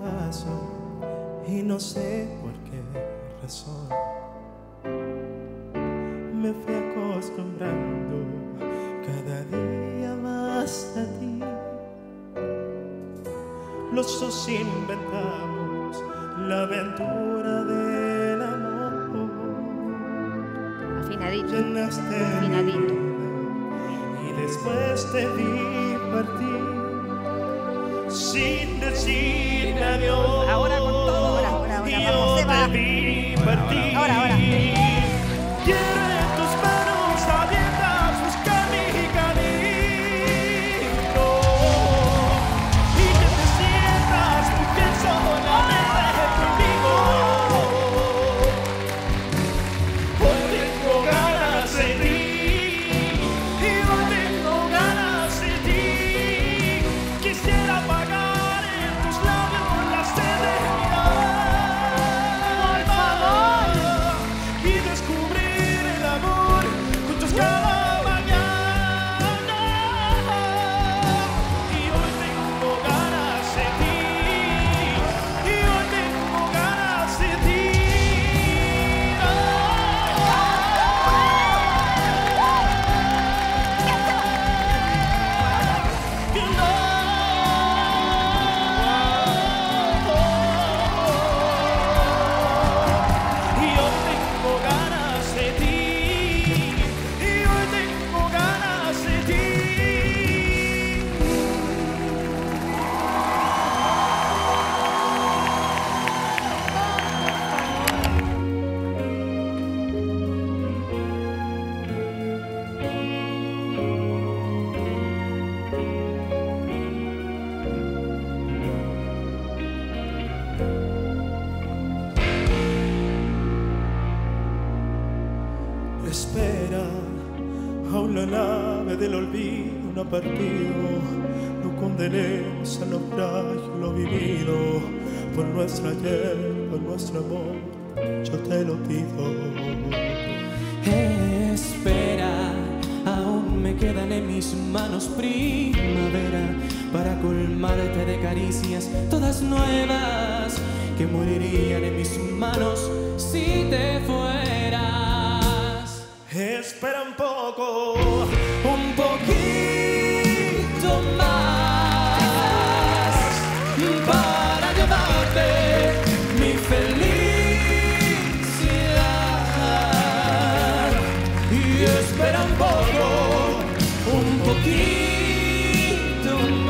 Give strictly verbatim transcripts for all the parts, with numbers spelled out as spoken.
paso y no sé por qué razón me fui acostumbrando cada día más a ti. Los dos inventamos la aventura del amor. Afinadito. Llenaste Afinadito. y después te vi partir sin decirme adiós. Ahora con todo, ahora, ahora, ahora. Y Vamos, yo se va. te vi partir. Ahora, ahora. Quiero en tus manos abiertas buscar mi camino y que te sientas mujer solamente conmigo. Hoy tengo ganas de ti y hoy tengo ganas de ti. Quisiera apagar en tus labios la sed de mi alma y descubrir el amor juntos cada mañana. Y hoy tengo ganas de ti y hoy tengo ganas de ti. Y hoy tengo ganas de ti y hoy tengo ganas de ti. Espera, aún la nave del olvido no ha partido. No condenemos al naufragio lo vivido. Por nuestro ayer, por nuestro amor, yo te lo pido. Espera, aún me quedan en mis manos primavera para colmarte de caricias todas nuevas que morirían en mis manos si te fueras. Espera un poco, Un poquito más para llevarte mi felicidad. Y espera un poco, un poquito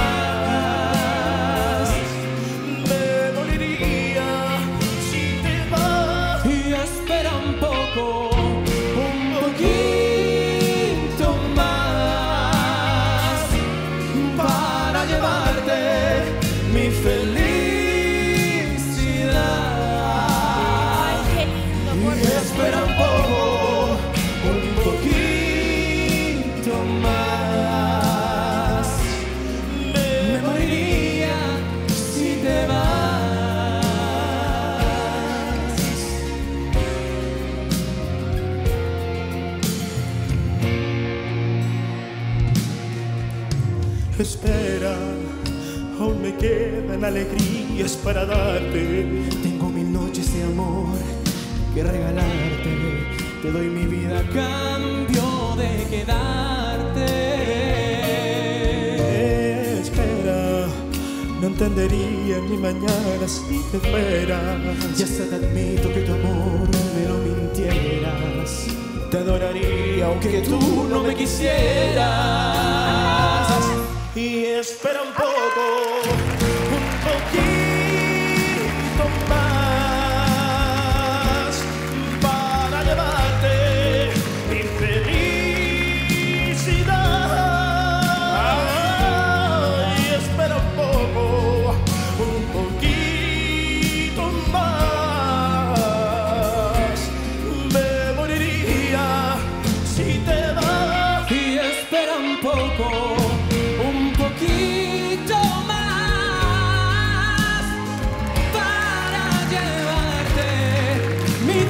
más. me dolería si te vas. Y espera un poco, un poquito más para llevarte mi felicidad. Qué lindo, por Y espera un poco, un poquito más. Me moriría si te vas. Espera, aún me quedan alegrías para darte. Tengo mil noches de amor que regalarte. Te doy mi vida a cambio de quedarte. Espera, no entendería ni mañana si te fueras. Ya hasta te admito que tu amor me lo mintieras. Te adoraría aunque tú no me quisieras. Y espera un poco, un poquito más para llevarte mi felicidad. Y espera un poco, un poquito más. Me moriría si te vas. Y espera un poco, un poquito más para llevarte mi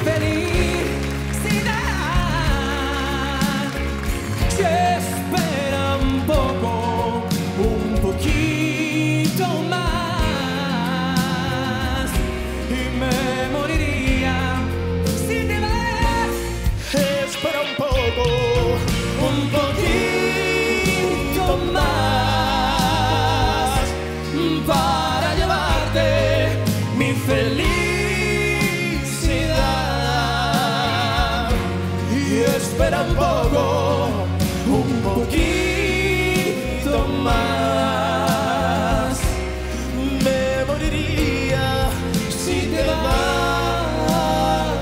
felicidad. Y espera un poco, un poquito más. un poco, un poquito más. Me moriría si te vas.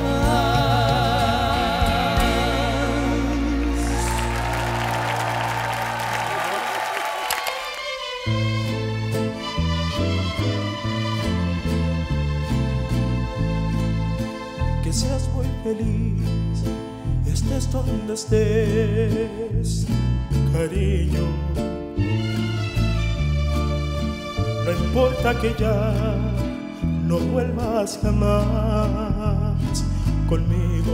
Que seas muy feliz, estés donde estés, cariño. No importa que ya no vuelvas jamás conmigo.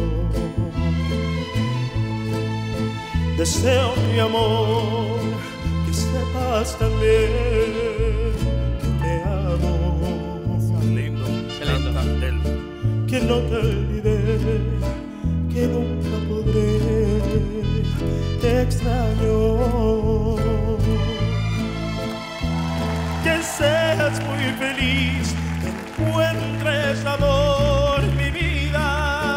Deseo, mi amor, que sepas también que te amo. Lindo, canta él. Que no te olvidé, que nunca podré, te extraño. Que seas muy feliz, que encuentres amor, mi vida.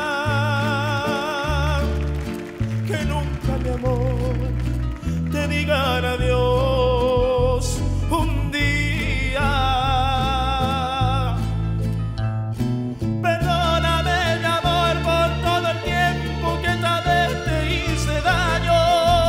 Que nunca, mi amor, te digan adiós un día. Perdóname, mi amor, por todo el tiempo que tal vez te hice daño.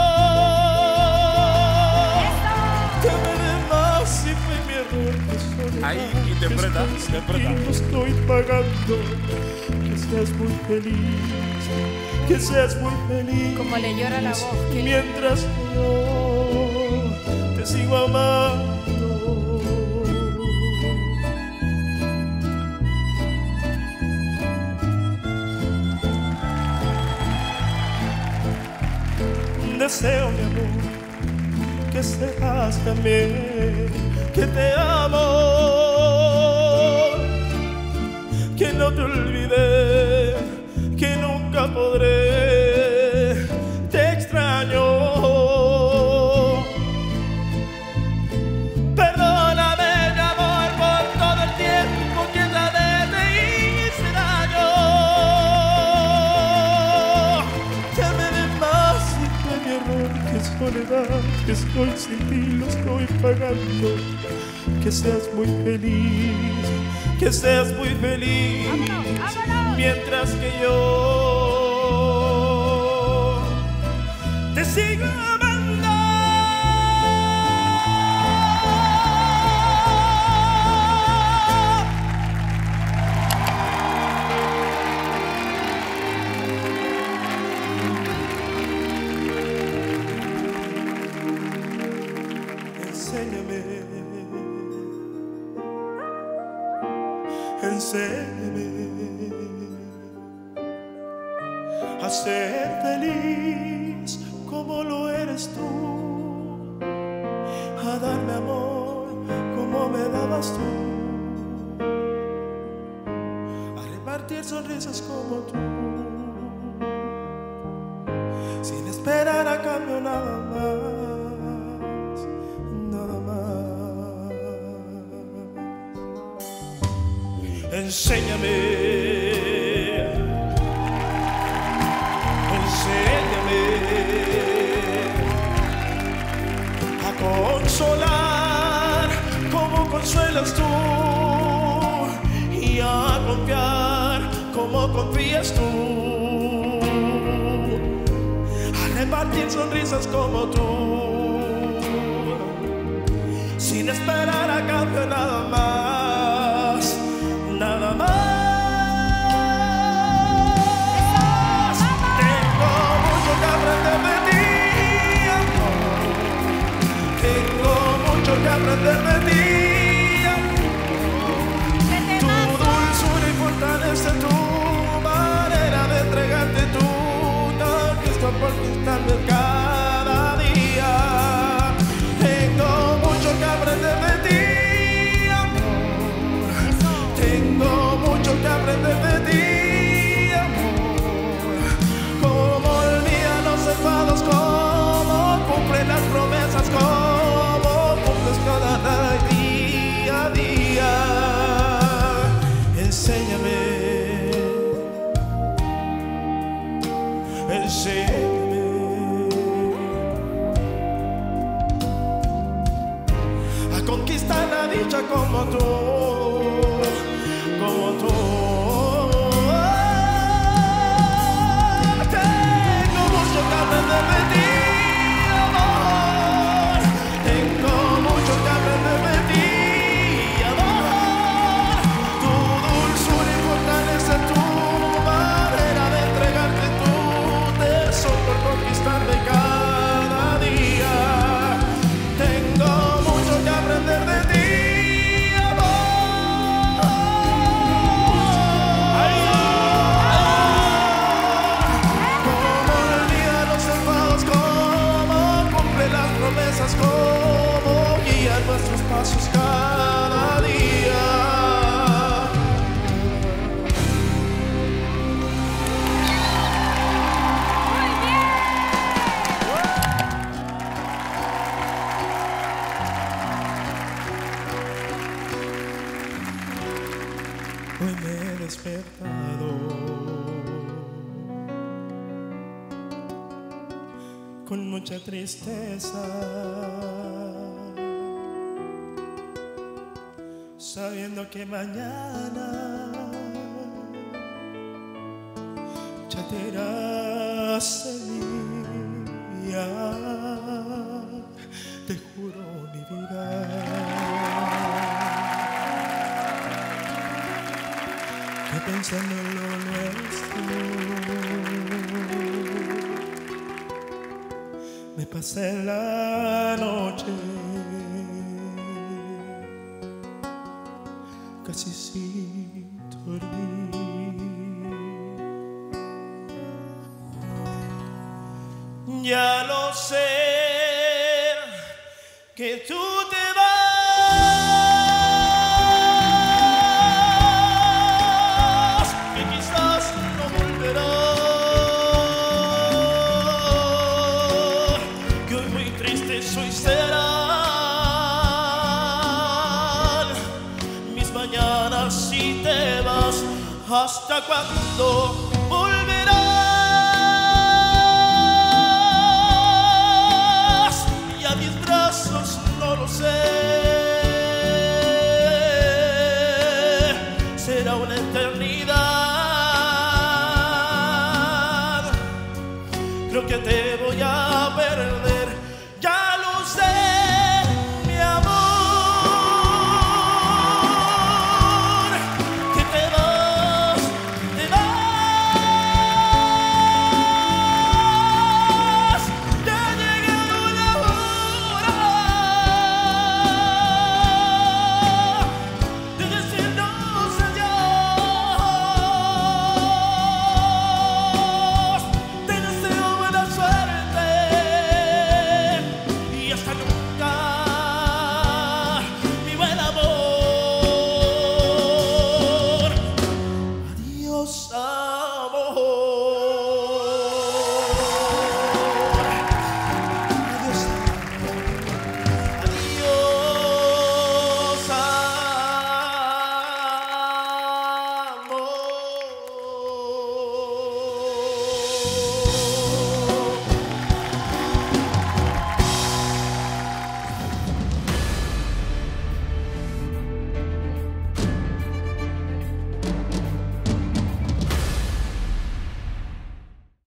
Que me des más si fue mi error. Ahí interpreta, interpreta. Y lo estoy pagando. Que seas muy feliz, que seas muy feliz. Como le llora la voz. que- Mientras que yo te sigo amando. Deseo, mi amor, que sepas también que te amo, que no te olvidé, que nunca podré, te extraño. Perdóname, mi amor, por todo el tiempo que tal vez te hice daño. Que me des más si fue mi error, que soledad, que estoy sin ti, lo estoy pagando. Que seas muy feliz, que seas muy feliz. ¡Vámonos, vámonos! Mientras que yo te sigo amando. Enséñame, enséñame a ser feliz como lo eres tú, a darme amor como me dabas tú, a repartir sonrisas como tú, sin esperar a cambio nada más, nada más. Enséñame, enséñame a consolar como consuelas tú y a confiar como confías tú, a repartir sonrisas como tú, sin esperar a cambio nada más, nada más. Tengo mucho que aprender de ti, amor. Tengo mucho que aprender de ti, amor. Tu dulzura y fortaleza, tu manera de entregarte tú, toques con conquistarme cada día. Tengo mucho que aprender de ti, amor. Tengo mucho que aprender de ti, amor. Cómo olvida los enfados, cómo cumple las promesas, cómo cumples cada Hoy me he despertado con mucha tristeza, sabiendo que mañana ya te irás de mí. Te juro mi vida que pensando en lo nuestro me pasé la noche casi sin dormir. Ya lo sé, que tú te vas, que quizás no volverás, que hoy muy triste soy serán mis mañanas si te vas. ¿Hasta cuándo volverás? Y a mis brazos no lo sé, será una eternidad. Creo que te